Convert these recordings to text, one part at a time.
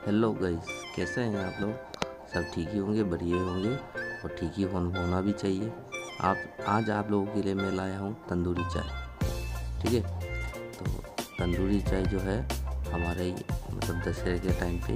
Hello guys, कैसे हैं आप लोग? सब ठीक ही होंगे, बढ़िया होंगे और ठीक ही होना भी चाहिए। आज आप लोगों के लिए मैं लाया हूँ तंदूरी चाय। ठीक है, तो तंदूरी चाय जो है हमारे मतलब दशहरे के टाइम पे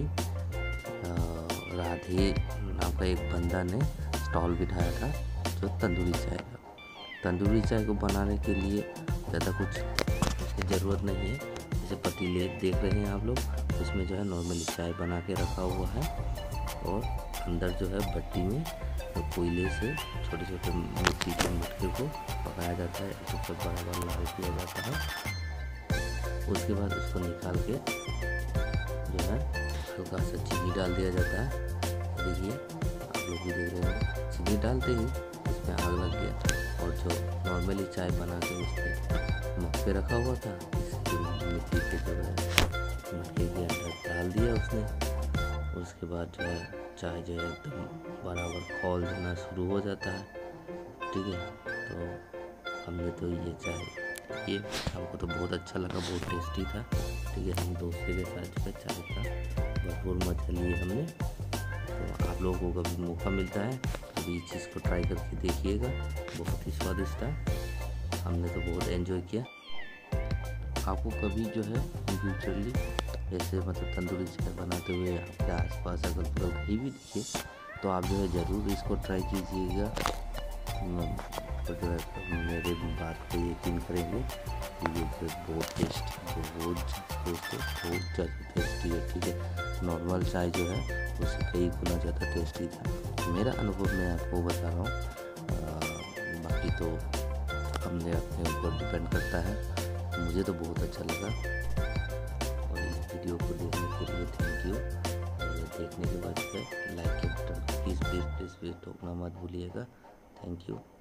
राधे नाम का एक बंदा ने स्टॉल बिठाया था जो तंदूरी चाय का। तंदूरी चाय को बनाने के लिए ज़्यादा कुछ उसकी ज़रूरत नहीं है। जैसे पतीले देख रहे हैं आप लोग, उसमें जो है नॉर्मली चाय बना के रखा हुआ है और अंदर जो है भट्टी में कोयले से छोटे छोटे मिट्टी के मटके को पकाया जाता है। उसको बराबर लाल किया जाता है। उसके बाद उसको निकाल के जो है हल्का सा चीनी डाल दिया जाता है। देखिए आप लोग भी देख रहे हैं, चीनी डालते ही इसमें आग लग गया और जो नॉर्मली चाय बना के उसके मुख पे रखा हुआ था इसकी मिट्टी के जो है मटके के अंदर डाल दिया उसने। उसके बाद जो है चाय जो है एकदम बराबर खौल जाना शुरू हो जाता है। ठीक है, तो हमने तो ये चाय ये हमको तो बहुत अच्छा लगा, बहुत टेस्टी था। ठीक है, हम दोस्तों के साथ जो है चाय का भरपूर मजा लिए हमने। तो आप लोगों को कभी मौका मिलता है कभी इस चीज़ को ट्राई करके देखिएगा, बहुत ही स्वादिष्ट था। हमने तो बहुत एंजॉय किया। आपको कभी जो है फ्यूचरली जैसे मतलब तंदूरी चाय बनाते हुए आपके आसपास अगर बगल कहीं भी दिखे तो आप जो है ज़रूर इसको ट्राई कीजिएगा। तो जो है मेरे बात को यकीन करेंगे कि ये जो बहुत ज़्यादा टेस्टी है। ठीक है, नॉर्मल चाय जो है उससे कई गुना ज़्यादा टेस्टी था। मेरा अनुभव मैं आपको बता रहा हूँ, बाकी तो हमने अपने ऊपर डिपेंड करता है। मुझे तो बहुत अच्छा लगा और इस वीडियो को देखने के लिए थैंक यू। और देखने के बाद लाइक के बटन प्लीज़ ठोकना मत भूलिएगा। Thank you.